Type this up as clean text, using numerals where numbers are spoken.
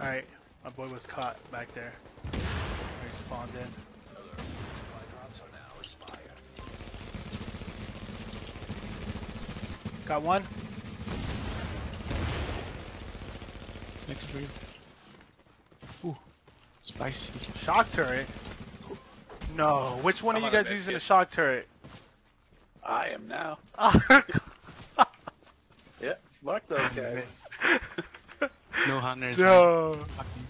Alright, my boy was caught back there. He spawned in. Got one. Next to you. Ooh, spicy. Shock turret? No, which one of you guys is using a shock turret? I am now. Yep, fuck those guys. No hunters. No. Man. Fucking